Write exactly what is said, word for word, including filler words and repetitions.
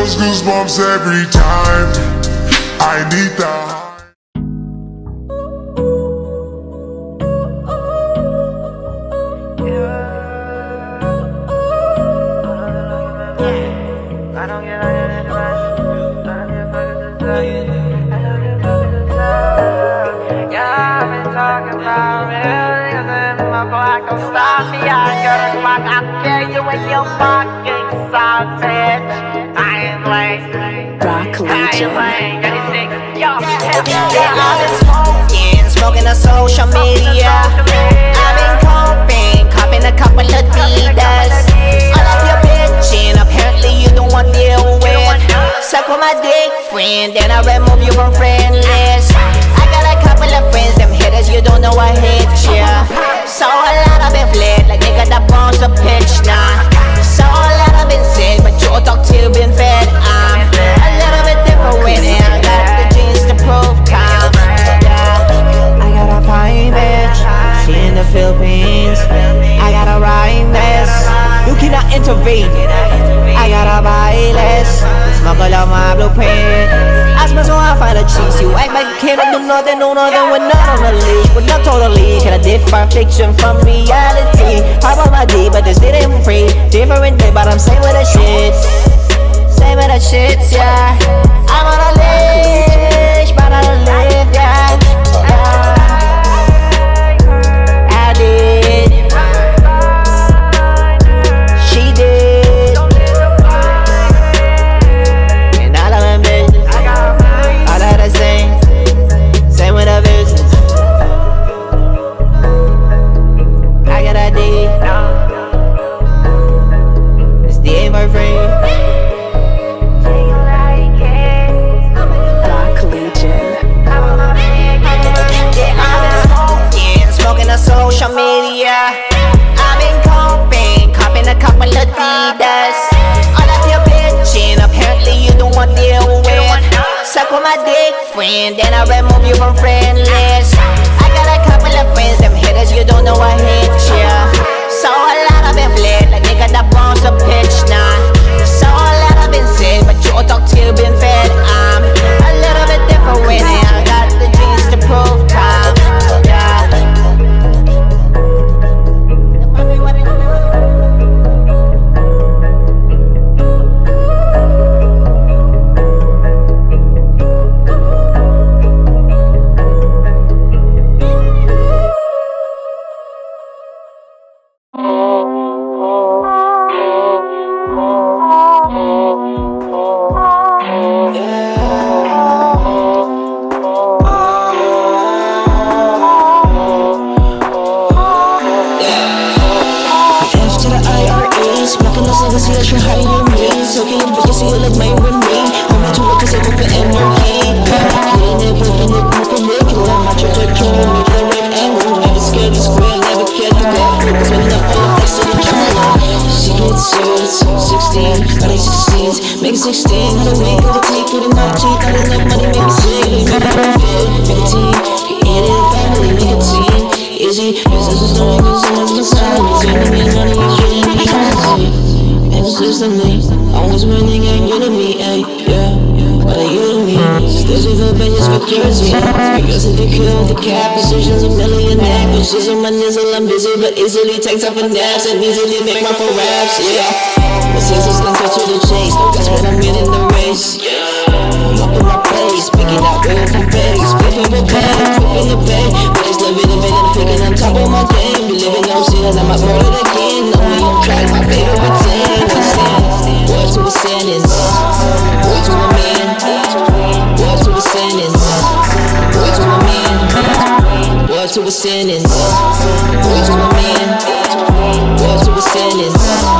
those goosebumps every time. I need the high. I don't get on your much. I don't give a fuck if it's yeah, I've been talking about real niggas in my block. Don't stop me, I got a clock. I'll kill you when you fucking suck, bitch. I ain't playing. Rock I ain't playing. thirty-six, yo, Yeah, I've been smoking, smoking on social media. I've been coping, copping a couple of Adidas. I love your bitchin', apparently you don't want to deal with. Suck with my dick friend, then I remove you from friend list. I got a couple of friends, them hitters, you don't know I hit ya. So a lot of been fled, like nigga that bounce a pitch now. So a lot of been sick, but you talk till been fed. I'm a little bit different and I got the genes to prove calm. Yeah, I got a fine bitch, she in the Philippines. I got a rhyme mess, you cannot intervene. I got a bailess, smoke all of my blueprint. I smell so I find a cheese. You act like you cannot do nothing, no nothing. We're not on the league, we're not totally. Can I differ fiction from reality? Hard on my D, but this didn't free. Different day, but I'm same with the shit. Same with the shits, yeah. I'm on a leash, but I don't live, yeah. I did, she did, and all of them bitches, all of the same, same with the business. I got a D, it's the ain't my friend. Smoking on social media. I've been coping, copping a couple of Adidas. All of your bitchin', apparently you don't want to deal with. Suck with my dick friend, then I remove you from friend list. I got a couple of friends, them hitters, you don't know I hit ya. So a lot of been fled, like nigga that bounce a pitch now. So a lot of been sick, but you talk till been fed. I'm a little bit different and I got the genes to prove calm. Easily takes off a naps and easily make my phone raps, yeah. My senses can cut to the chase, that's when I'm winning the race. I'm up in my place, picking out real from face. Flipping the pain, flipping the pain. Ways living and making, picking on top of my game. Be living no sin, I might roll it again. Know me on track, my favorite routine. Word to a sentence, word to a man. Word to a sentence, word to a man. Word to a sentence, word to a man. Word to a sentence.